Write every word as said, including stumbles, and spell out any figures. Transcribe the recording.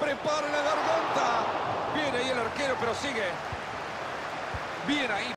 Prepara la garganta. Bien ahí el arquero, pero sigue. Bien ahí.